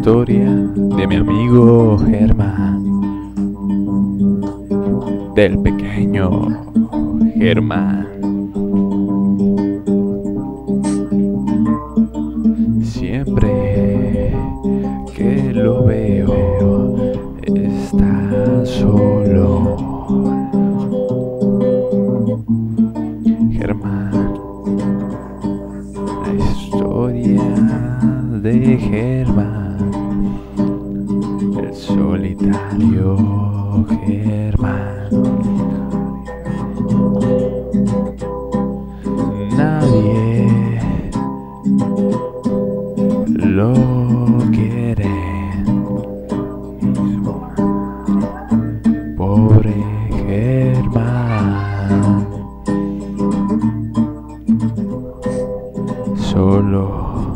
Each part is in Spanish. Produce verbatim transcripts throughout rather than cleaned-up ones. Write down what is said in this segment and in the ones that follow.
historia de mi amigo Germán, del pequeño Germán. Siempre que lo veo está solo. Germán, la historia de Germán, el solitario Germán. Nadie lo quiere, pobre Germán. Solo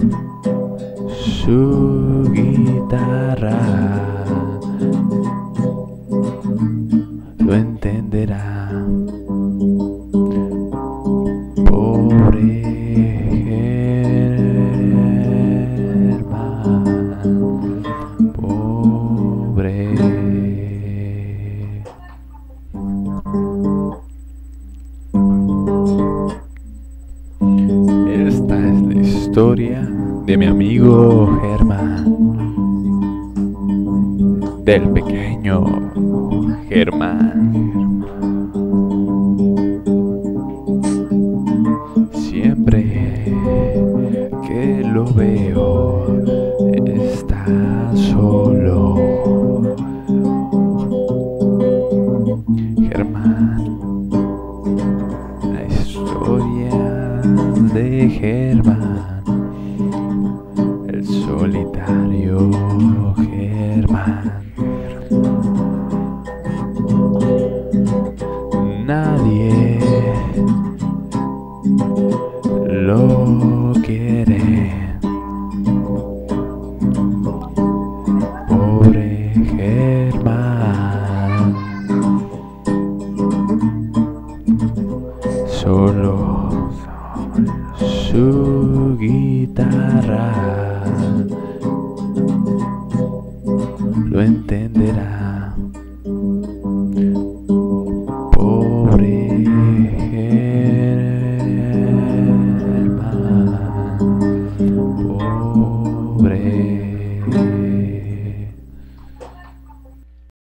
su guitarra lo entenderá. Pobre Germán, pobre. Esta es la historia de mi amigo Germán, del pequeño Germán. Siempre que lo veo está solo. Germán, la historia de Germán, el solitario Germán. Nadie lo quiere, pobre Germán. Solo